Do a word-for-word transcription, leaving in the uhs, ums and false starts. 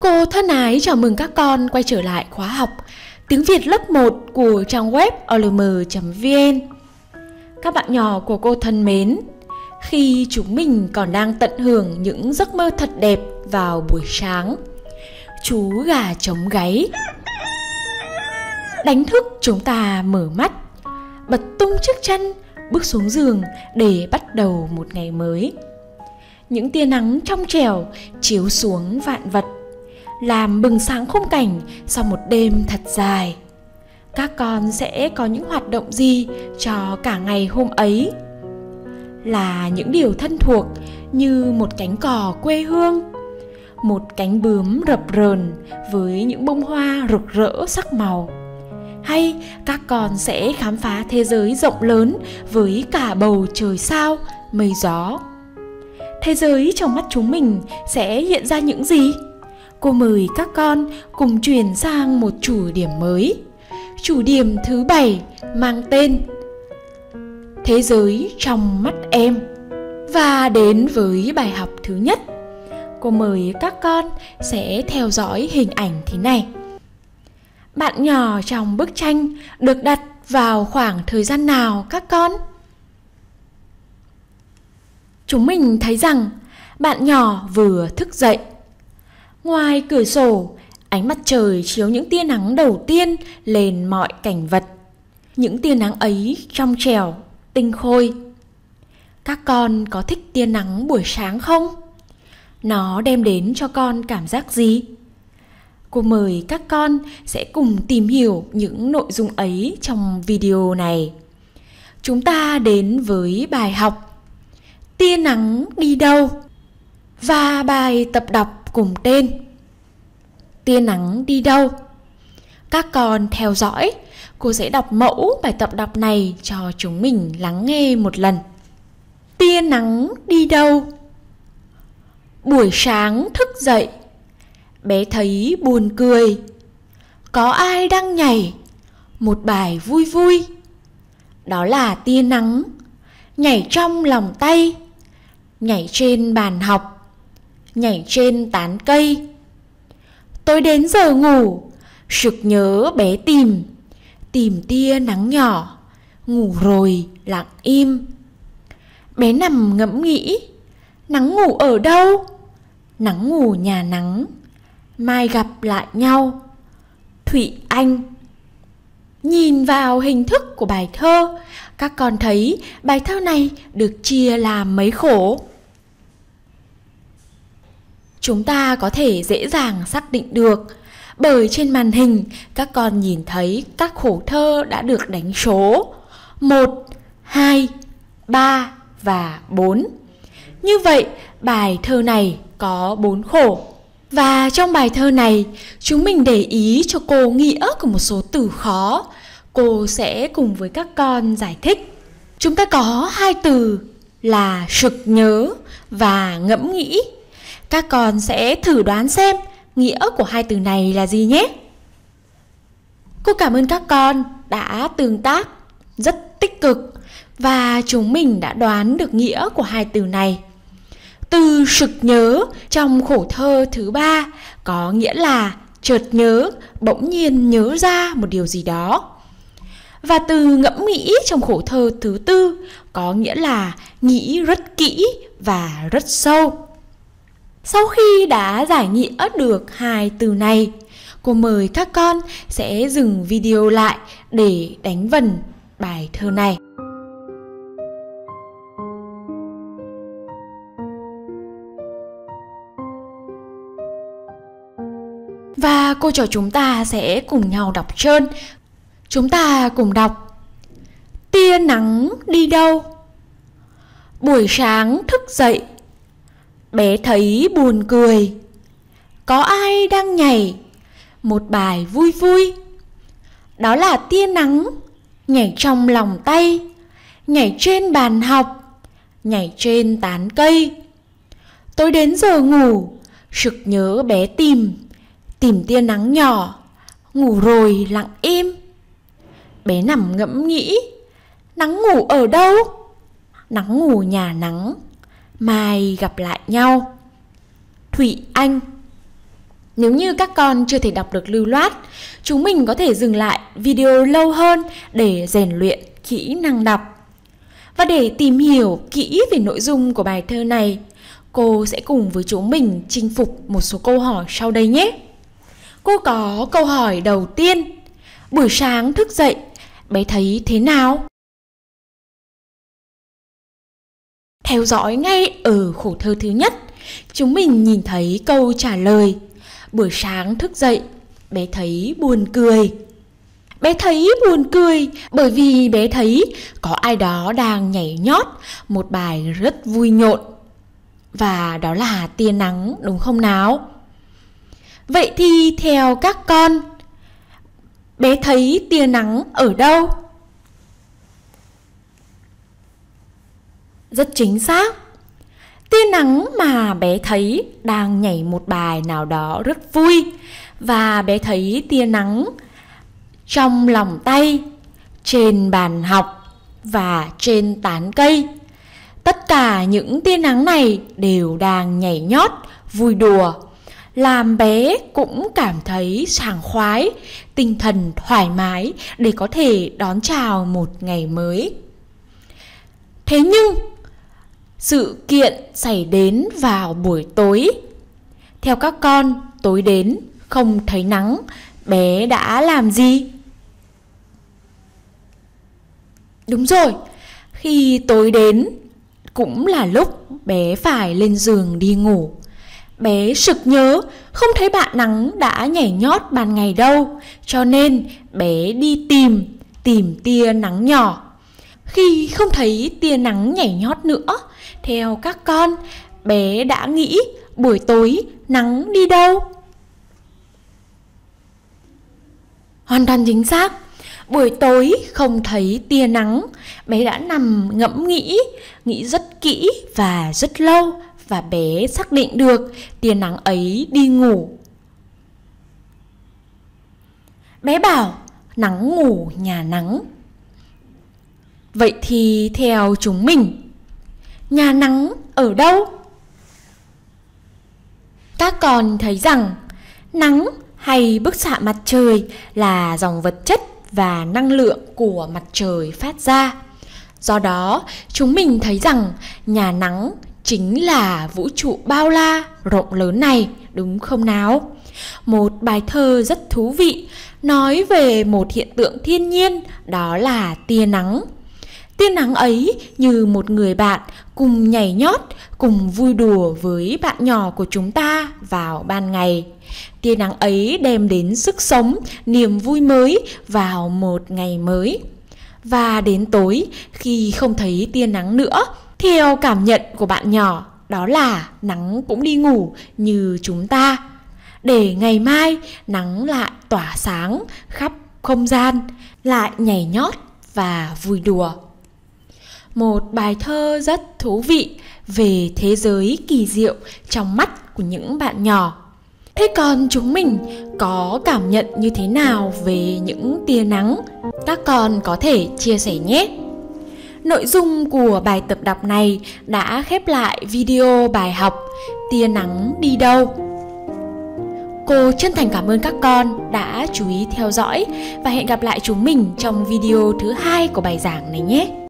Cô thân ái chào mừng các con quay trở lại khóa học tiếng Việt lớp một của trang web o l m chấm v n. Các bạn nhỏ của cô thân mến, khi chúng mình còn đang tận hưởng những giấc mơ thật đẹp vào buổi sáng, chú gà trống gáy đánh thức chúng ta mở mắt, bật tung chiếc chân, bước xuống giường để bắt đầu một ngày mới. Những tia nắng trong trẻo chiếu xuống vạn vật, làm bừng sáng khung cảnh sau một đêm thật dài. Các con sẽ có những hoạt động gì cho cả ngày hôm ấy? Là những điều thân thuộc như một cánh cò quê hương, một cánh bướm rập rờn với những bông hoa rực rỡ sắc màu, hay các con sẽ khám phá thế giới rộng lớn với cả bầu trời sao, mây gió? Thế giới trong mắt chúng mình sẽ hiện ra những gì? Cô mời các con cùng chuyển sang một chủ điểm mới. Chủ điểm thứ bảy mang tên Thế giới trong mắt em. Và đến với bài học thứ nhất, cô mời các con sẽ theo dõi hình ảnh thế này. Bạn nhỏ trong bức tranh được đặt vào khoảng thời gian nào các con? Chúng mình thấy rằng bạn nhỏ vừa thức dậy. Ngoài cửa sổ, ánh mặt trời chiếu những tia nắng đầu tiên lên mọi cảnh vật. Những tia nắng ấy trong trẻo, tinh khôi. Các con có thích tia nắng buổi sáng không? Nó đem đến cho con cảm giác gì? Cô mời các con sẽ cùng tìm hiểu những nội dung ấy trong video này. Chúng ta đến với bài học Tia nắng đi đâu? Và bài tập đọc cùng tên Tia nắng đi đâu? Các con theo dõi, cô sẽ đọc mẫu bài tập đọc này cho chúng mình lắng nghe một lần. Tia nắng đi đâu? Buổi sáng thức dậy, bé thấy buồn cười. Có ai đang nhảy một bài vui vui? Đó là tia nắng, nhảy trong lòng tay, nhảy trên bàn học, nhảy trên tán cây. Tôi đến giờ ngủ, sực nhớ bé tìm, tìm tia nắng nhỏ, ngủ rồi lặng im. Bé nằm ngẫm nghĩ, nắng ngủ ở đâu? Nắng ngủ nhà nắng, mai gặp lại nhau. Thụy Anh. Nhìn vào hình thức của bài thơ, các con thấy bài thơ này được chia làm mấy khổ? Chúng ta có thể dễ dàng xác định được bởi trên màn hình các con nhìn thấy các khổ thơ đã được đánh số một, hai, ba và bốn. Như vậy bài thơ này có bốn khổ. Và trong bài thơ này chúng mình để ý cho cô nghĩa của một số từ khó. Cô sẽ cùng với các con giải thích. Chúng ta có hai từ là sực nhớ và ngẫm nghĩ. Các con sẽ thử đoán xem nghĩa của hai từ này là gì nhé. Cô cảm ơn các con đã tương tác rất tích cực và chúng mình đã đoán được nghĩa của hai từ này. Từ sực nhớ trong khổ thơ thứ ba có nghĩa là chợt nhớ, bỗng nhiên nhớ ra một điều gì đó. Và từ ngẫm nghĩ trong khổ thơ thứ tư có nghĩa là nghĩ rất kỹ và rất sâu. Sau khi đã giải nghĩa được hai từ này, cô mời các con sẽ dừng video lại để đánh vần bài thơ này. Và cô trò chúng ta sẽ cùng nhau đọc trơn. Chúng ta cùng đọc. Tia nắng đi đâu? Buổi sáng thức dậy, bé thấy buồn cười. Có ai đang nhảy một bài vui vui? Đó là tia nắng, nhảy trong lòng tay, nhảy trên bàn học, nhảy trên tán cây. Tôi đến giờ ngủ, sực nhớ bé tìm, tìm tia nắng nhỏ, ngủ rồi lặng im. Bé nằm ngẫm nghĩ, nắng ngủ ở đâu? Nắng ngủ nhà nắng, mai gặp lại nhau. Thụy Anh. Nếu như các con chưa thể đọc được lưu loát, chúng mình có thể dừng lại video lâu hơn để rèn luyện kỹ năng đọc. Và để tìm hiểu kỹ về nội dung của bài thơ này, cô sẽ cùng với chúng mình chinh phục một số câu hỏi sau đây nhé. Cô có câu hỏi đầu tiên. Buổi sáng thức dậy, bé thấy thế nào? Theo dõi ngay ở khổ thơ thứ nhất, chúng mình nhìn thấy câu trả lời. Buổi sáng thức dậy, bé thấy buồn cười. Bé thấy buồn cười bởi vì bé thấy có ai đó đang nhảy nhót một bài rất vui nhộn. Và đó là tia nắng, đúng không nào? Vậy thì theo các con, bé thấy tia nắng ở đâu? Rất chính xác. Tia nắng mà bé thấy đang nhảy một bài nào đó rất vui. Và bé thấy tia nắng trong lòng tay, trên bàn học và trên tán cây. Tất cả những tia nắng này đều đang nhảy nhót, vui đùa, làm bé cũng cảm thấy sảng khoái, tinh thần thoải mái để có thể đón chào một ngày mới. Thế nhưng, sự kiện xảy đến vào buổi tối. Theo các con, tối đến, không thấy nắng, bé đã làm gì? Đúng rồi, khi tối đến cũng là lúc bé phải lên giường đi ngủ. Bé sực nhớ không thấy bạn nắng đã nhảy nhót ban ngày đâu, cho nên bé đi tìm, tìm tia nắng nhỏ. Khi không thấy tia nắng nhảy nhót nữa, theo các con, bé đã nghĩ buổi tối nắng đi đâu? Hoàn toàn chính xác. Buổi tối không thấy tia nắng, bé đã nằm ngẫm nghĩ, nghĩ rất kỹ và rất lâu, và bé xác định được tia nắng ấy đi ngủ. Bé bảo nắng ngủ nhà nắng. Vậy thì theo chúng mình, nhà nắng ở đâu? Các con thấy rằng nắng hay bức xạ mặt trời là dòng vật chất và năng lượng của mặt trời phát ra. Do đó, chúng mình thấy rằng nhà nắng chính là vũ trụ bao la, rộng lớn này, đúng không nào? Một bài thơ rất thú vị nói về một hiện tượng thiên nhiên, đó là tia nắng. Tia nắng ấy như một người bạn cùng nhảy nhót, cùng vui đùa với bạn nhỏ của chúng ta vào ban ngày. Tia nắng ấy đem đến sức sống, niềm vui mới vào một ngày mới. Và đến tối, khi không thấy tia nắng nữa, theo cảm nhận của bạn nhỏ, đó là nắng cũng đi ngủ như chúng ta, để ngày mai nắng lại tỏa sáng khắp không gian, lại nhảy nhót và vui đùa. Một bài thơ rất thú vị về thế giới kỳ diệu trong mắt của những bạn nhỏ. Thế còn chúng mình có cảm nhận như thế nào về những tia nắng? Các con có thể chia sẻ nhé! Nội dung của bài tập đọc này đã khép lại video bài học Tia nắng đi đâu. Cô chân thành cảm ơn các con đã chú ý theo dõi và hẹn gặp lại chúng mình trong video thứ hai của bài giảng này nhé!